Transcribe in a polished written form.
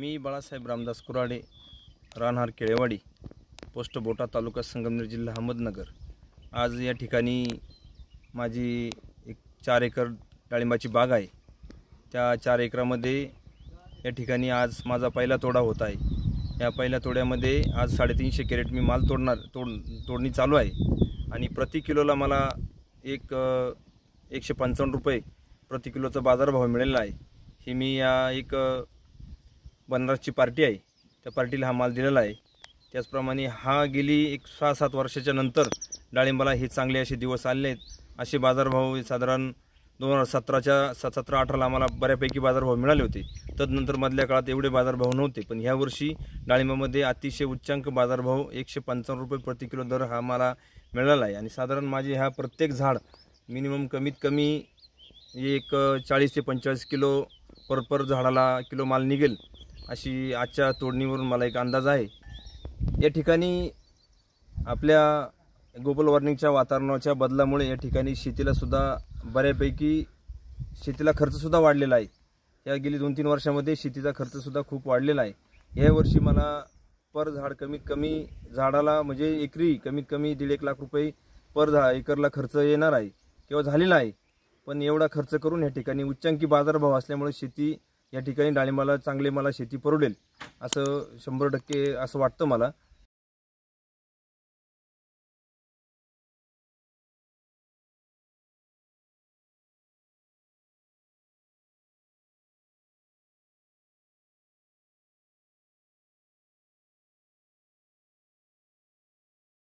मी बाळासाहेब रामदास कुराडे, राहणार केळेवाडी, पोस्ट बोटा, तालुका संगमनेर, जिल्हा अहमदनगर। आज या ठिकाणी माझी एक 4 एकर डाळिंबाची बाग आहे। त्या 4 एकरामध्ये या ठिकाणी आज माझा पहिला तोडा होत आहे। या पहिल्या तोड्यामध्ये आज 350 कॅरेट मी माल तोडणी चालू आहे आणि प्रति किलोला मला 155 रुपये प्रति किलोचा बाजारभाव मिळालेला आहे। ही मी या एक बनारसची पार्टी आहे, त्या पार्टीला हा माल दिलेला आहे। त्याचप्रमाणे हा गेली 6-7 वर्षाच्या नंतर डाळिंबाला हे चांगले असे दिवस आले आहेत। असे बाजारभाव साधारण 2017च्या 17-18ला आम्हाला बऱ्यापैकी बाजारभाव मिळाले होते। तदनंतर मधल्या काळात एवढे बाजारभाव नव्हते, पण ह्या वर्षी डाळिंबामध्ये अतिशय उच्चांक बाजारभाव 155 रुपये प्रति किलो दर हा मला मिळाला आहे। आणि साधारण माझे हा प्रत्येक झाड मिनिमम कमीत कमी 40 ते 45 किलो पर झाडाला किलो माल निघेल, अशी आजच्या तोडणीवरून मला एक अंदाज आहे। या ठिकाणी आपल्या ग्लोबल वॉर्मिंगच्या वातावरणाच्या बदलामुळे या ठिकाणी शेतीला सुद्धा बऱ्यापैकी खर्च सुद्धा वाढलेला आहे। या गेली 2-3 वर्षांमध्ये शेतीचा खर्च सुद्धा खूप वाढलेला आहे। या वर्षी मला पर झाड कमीत कमी झाडाला म्हणजे एकरी कमीत कमी 1.5 लाख रुपये पर एकरला खर्च येणार आहे किंवा झालेला आहे। पण एवढा खर्च करून या ठिकाणी उच्चांकी बाजारभाव असल्यामुळे शेती या ठिकाणी डाळिंबाला चांगले मला शेती परवडेल असं 100% असं वाटतं मला।